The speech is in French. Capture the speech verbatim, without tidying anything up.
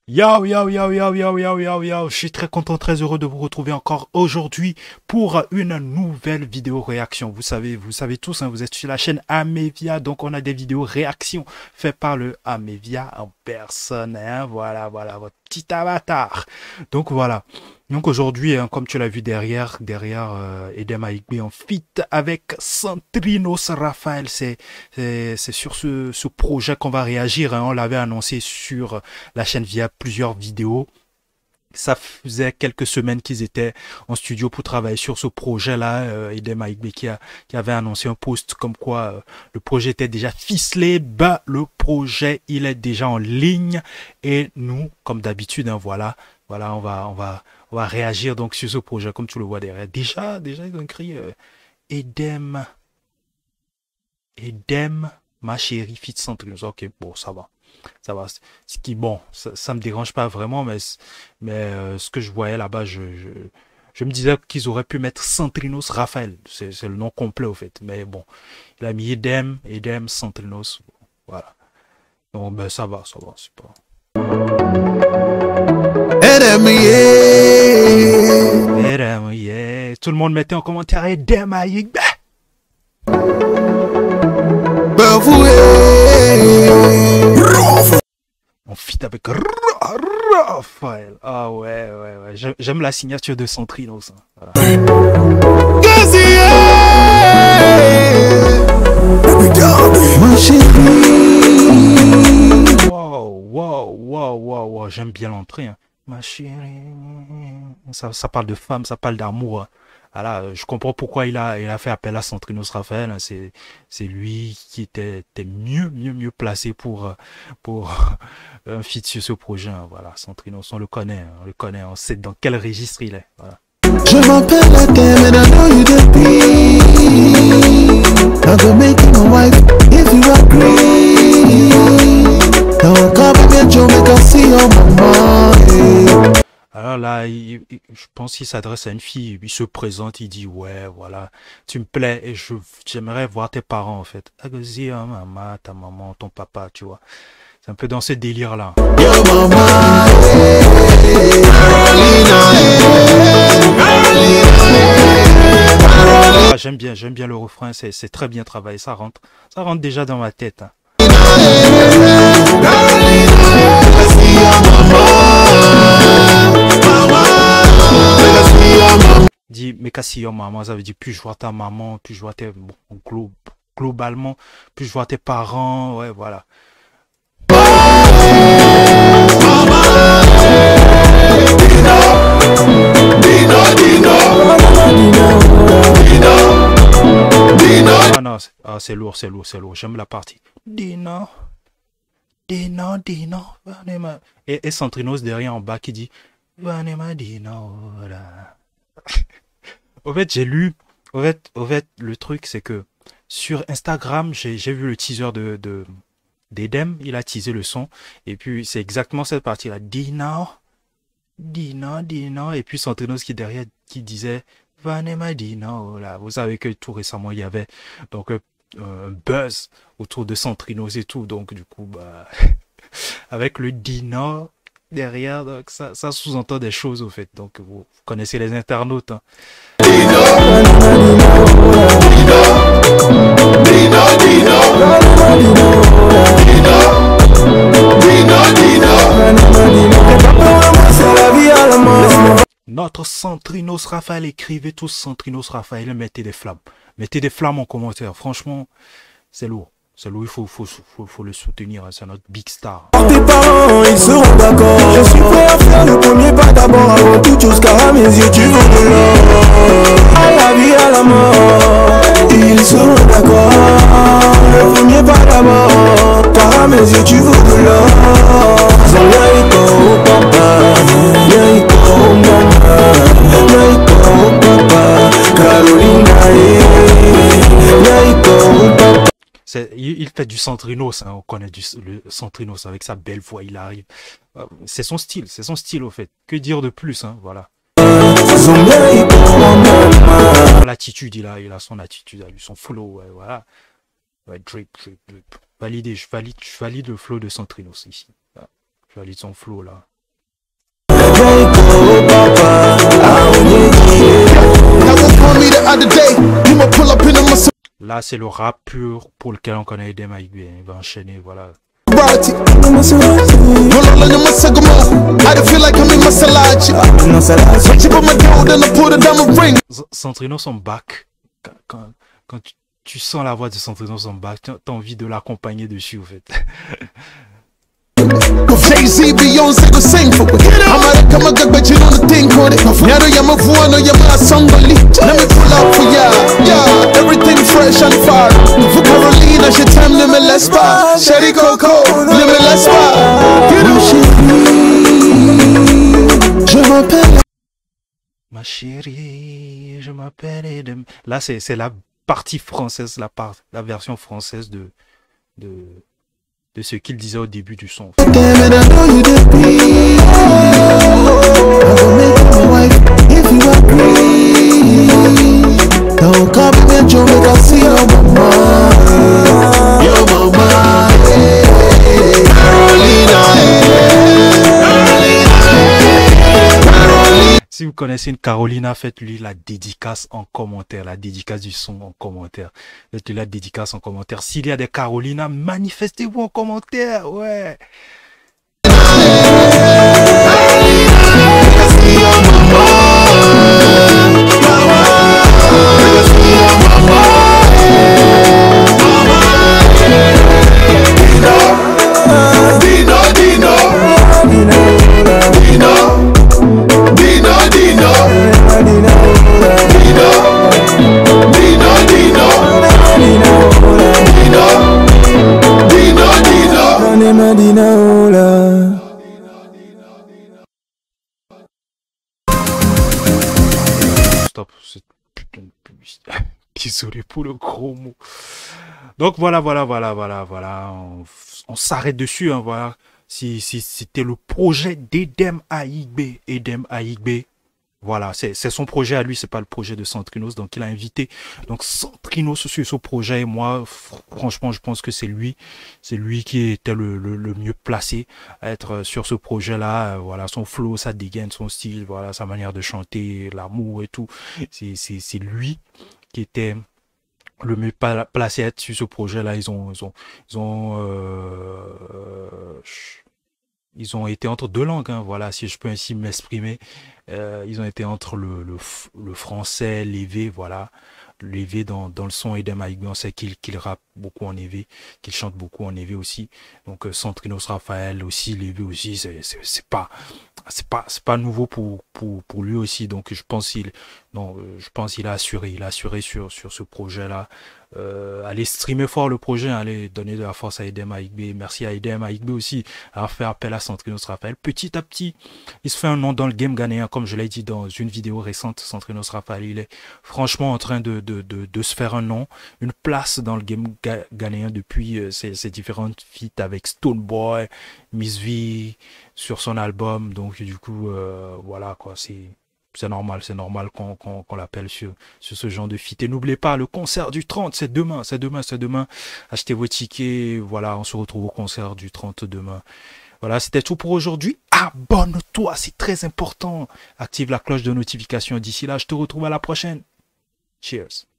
Yo, yo, yo, yo, yo, yo, yo, yo, je suis très content, très heureux de vous retrouver encore aujourd'hui pour une nouvelle vidéo réaction. Vous savez, vous savez tous, hein, vous êtes sur la chaîne Amevia, donc on a des vidéos réactions faites par le Amevia en personne, hein, voilà, voilà, votre petit avatar. Donc voilà. Donc aujourd'hui, hein, comme tu l'as vu derrière, derrière euh, Edem Aigbe en feat avec Centrinos Raphaël, c'est c'est c'est sur ce, ce projet qu'on va réagir, hein. On l'avait annoncé sur la chaîne via plusieurs vidéos. Ça faisait quelques semaines qu'ils étaient en studio pour travailler sur ce projet-là. Euh, Edem Aigbe qui, a, qui avait annoncé un post comme quoi euh, le projet était déjà ficelé. Bah, le projet, il est déjà en ligne. Et nous, comme d'habitude, hein, voilà, voilà, on va, on va, on va réagir donc sur ce projet, comme tu le vois derrière. Déjà, déjà, ils ont écrit euh, Edem, Edem, ma chérie, fit Centrinos. Ok, bon, ça va. Ça va. Ce qui, bon, ça, ça me dérange pas vraiment, mais, mais euh, ce que je voyais là-bas, je, je, je me disais qu'ils auraient pu mettre Centrinos Raphaël. C'est le nom complet, au fait. Mais bon, il a mis Edem, Edem, Centrinos. Voilà. Donc, ben, ça va, ça va, c'est pas. Edem, yeah. Edem, yeah. Tout le monde mettait en commentaire Edem Aigbe. On fit avec Raphaël. Ah ouais, ouais, ouais. J'aime la signature de Centrinos. Hein. Voilà. Wow, wow, wow, wow, wow. J'aime bien l'entrée. Hein. Ma chérie. Ça, ça parle de femme, ça parle d'amour. Hein. Voilà, je comprends pourquoi il a, il a fait appel à Centrinos Raphaël. Hein. C'est, c'est lui qui était, était mieux, mieux, mieux placé pour, pour un feat sur ce projet. Hein. Voilà, Centrinos, on le connaît, hein. On le connaît, on sait dans quel registre il est. Voilà. Je m'appelle Edem and I know you the be. I'm gonna make you my wife if you agree. Now I'm coming at you, make us see your mama. Alors là, il, il, je pense qu'il s'adresse à une fille, il se présente, il dit ouais, voilà, tu me plais et je j'aimerais voir tes parents en fait. Agosi, hein, maman, ta maman, ton papa, tu vois. C'est un peu dans ce délire là. Your mama, Ah, j'aime bien, j'aime bien le refrain, c'est très bien travaillé, ça rentre, ça rentre déjà dans ma tête. Hein. Dit, mais cassi yo maman, ça veut dire plus je vois ta maman, plus je vois tes, bon, glo globalement, plus je vois tes parents, ouais, voilà. Ah non, ah, c'est lourd, c'est lourd, c'est lourd, j'aime la partie. Dino, Dino, Dino, et, et Centrinos derrière en bas qui dit, Vanema Dino, voilà. Au fait, j'ai lu, au fait, au fait, le truc, c'est que sur Instagram, j'ai vu le teaser de, de d'Edem, il a teasé le son, et puis c'est exactement cette partie-là, Dino, Dino, Dino, et puis Centrinos qui derrière, qui disait, Vanema Dino, là. Vous savez que tout récemment, il y avait donc euh, un buzz autour de Centrinos et tout, donc du coup, bah, avec le Dino derrière, donc ça, ça sous-entend des choses au fait, donc vous, vous connaissez les internautes. Hein. Notre Centrinos Raphaël, écrivez tous Centrinos Raphaël, mettez des flammes. Mettez des flammes en commentaire. Franchement, c'est lourd. C'est lourd, il faut, faut, faut, faut le soutenir. C'est notre big star. Tes parents, ils seront d'accord. Je suis prêt à faire le premier pas d'abord. Avant toute chose, car à mes yeux, tu veux de l'or. À la vie, à la mort, ils seront d'accord. Le premier pas d'abord, car à mes yeux, tu veux de l'or. Zolaïko, papa, Yaïko, maman, Yaïko, papa, Carolina, Yaïko, papa. Il, il fait du Centrinos, hein, on connaît du, le Centrinos avec sa belle voix, il arrive. C'est son style, c'est son style au fait. Que dire de plus, hein, voilà. L'attitude, il a, il a son attitude, il a son flow, ouais, voilà. Ouais, drip, drip, drip. Validé, je valide, je valide le flow de Centrinos ici. Je valide son flow là. là, c'est le rap pur pour lequel on connaît Edem Aigbe. Il va enchaîner, voilà. Centrino son back. Quand, quand, quand tu, tu sens la voix de Centrino son back, tu as envie de l'accompagner dessus, en fait. Jay-Z, Beyoncé go sing for it. I'm gonna come and but you don't think on it. Now you my phone or you my song only. Let me pull up for ya. Yeah, everything fresh and far. For Carolina, she time me let's spa. Sherry Coco, me let's spa. Je m'appelle. Ma chérie, je m'appelle Edem. Là, c'est c'est la partie française, la part, la version française de de de ce qu'il disait au début du son. Si vous connaissez une Carolina, faites-lui la dédicace en commentaire, la dédicace du son en commentaire. Faites-lui la dédicace en commentaire. S'il y a des Carolina, manifestez-vous en commentaire, ouais. Stop cette putain de publicité. Désolé pour le gros mot. Donc voilà, voilà, voilà, voilà, voilà. On, on s'arrête dessus, hein, voilà. Si, si c'était le projet d'Edem Aigbe, Edem Aigbe. Voilà, c'est son projet à lui, c'est pas le projet de Centrinos. Donc il a invité donc Centrinos sur ce projet. Et moi, franchement, je pense que c'est lui, c'est lui qui était le, le, le mieux placé à être sur ce projet-là. Voilà, son flow, sa dégaine, son style, voilà, sa manière de chanter, l'amour et tout. C'est lui qui était le mieux placé à être sur ce projet-là. Ils ont, ils ont, ils ont, euh, ils ont été entre deux langues, hein, voilà, si je peux ainsi m'exprimer. Euh, ils ont été entre le, le, le français, l'évé, voilà. L'évé dans, dans le son Edem Aigbe, on sait qu'il qu'il rappe beaucoup en évé, qu'il chante beaucoup en évé aussi. Donc euh, Centrinos Raphaël aussi, l'évé aussi, c'est pas c'est pas c'est pas nouveau pour pour pour lui aussi. Donc je pense il non, je pense il a assuré, il a assuré sur sur ce projet là. Euh, allez streamer fort le projet, allez donner de la force à Edem Aigbe. Merci à Edem Aigbe aussi à faire appel à Centrinos Raphaël. Petit à petit, il se fait un nom dans le game ghanéen, comme je l'ai dit dans une vidéo récente. Centrinos Raphaël, il est franchement en train de de, de, de se faire un nom, une place dans le game ga ghanéen depuis euh, ses, ses différentes feats avec Stonebwoy, Miss V sur son album. Donc du coup, euh, voilà quoi, c'est c'est normal, c'est normal qu'on qu'on qu'on l'appelle sur, sur ce genre de feat. Et n'oubliez pas, le concert du trente, c'est demain, c'est demain, c'est demain. Achetez vos tickets, voilà, on se retrouve au concert du trente demain. Voilà, c'était tout pour aujourd'hui. Abonne-toi, c'est très important. Active la cloche de notification. D'ici là, je te retrouve à la prochaine. Cheers.